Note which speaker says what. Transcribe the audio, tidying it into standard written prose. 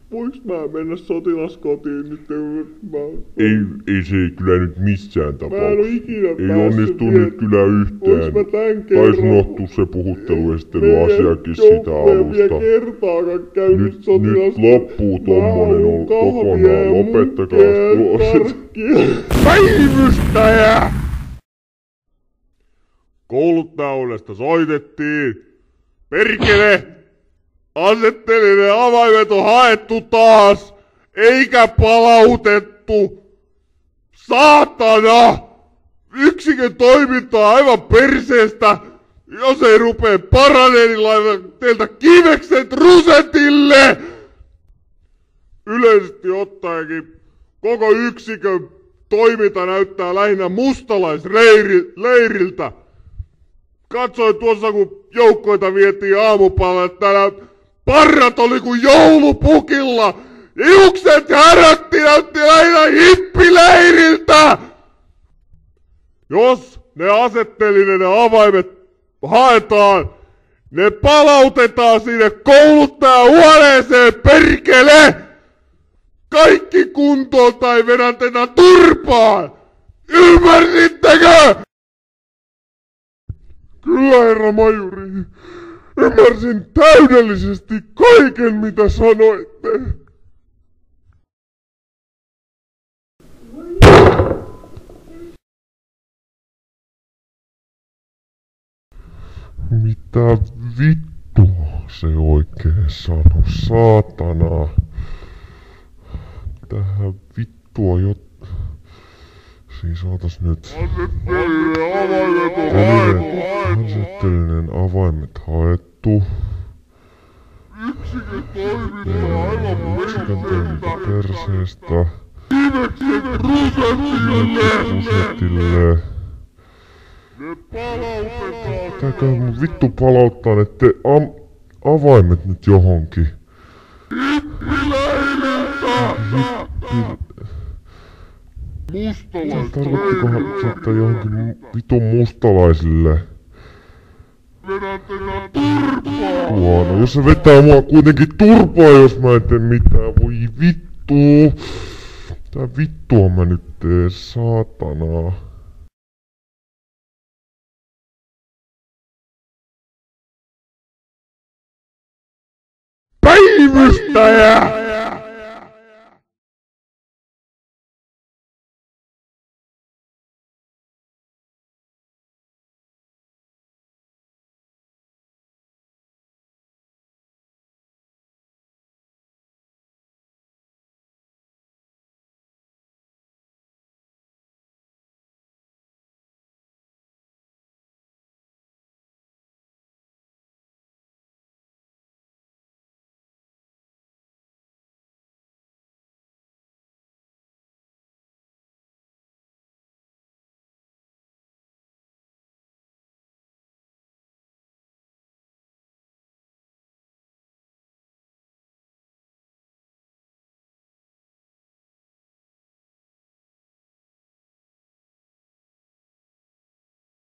Speaker 1: Voinks mä mennä sotilaskotiin nyt?
Speaker 2: Ei se kyllä nyt missään tapauksessa.
Speaker 1: Mä en oo ikinä
Speaker 2: Ei onnistu nyt kyllä yhtään.
Speaker 1: Voinks mä tän
Speaker 2: Taisi unohtua se puhutteluesittelyasiakin siitä alusta.
Speaker 1: Kertaakaan käynyt
Speaker 2: Nyt loppuu tommonen kokonaan. Lopettakaa tuoset.
Speaker 1: Päivystäjä! Kouluttajaudesta soitettiin. Perkele! Asettelinen avaimet on haettu taas, eikä palautettu. Saatana! Yksikön toiminta on aivan perseestä. Jos ei rupee paranee, niin laitan teiltä kivekset rusetille! Yleisesti ottaenkin koko yksikön toiminta näyttää lähinnä mustalaisleiriltä. Katsoin tuossa, kun joukkoita vietiin aamupalalla, että täällä parrat oli kuin joulupukilla. Hiukset härötti, näytti lähinnä hippileiriltä. Jos ne asetteellinen avaimet haetaan, ne palautetaan sinne kouluttajahuoneeseen, perkele! Kaikki kuntoon tai vedätetään turpaan! Ymmärsittekö? Kyllä, herra majuri. Ymmärsin täydellisesti kaiken, mitä sanoitte.
Speaker 2: Mitä vittua se oikein sano, saatana? Tähän vittua Siis ootas nyt. Asetteellinen avaimet haettu. Yksikön toiminta perseestä. Kivekset rusetille. Ne palautetaan. Pitääkö mun vittu palauttaa ne avaimet nyt johonkin? Tarkoittikohan sitten johonkin vitun mustalaisille? Vedätetään turpaa! No jos se vetää mua kuitenkin turpaa, jos mä en tee mitään, voi vittu! Tää vittua mä nyt teen, saatana.
Speaker 1: Päivystäjä!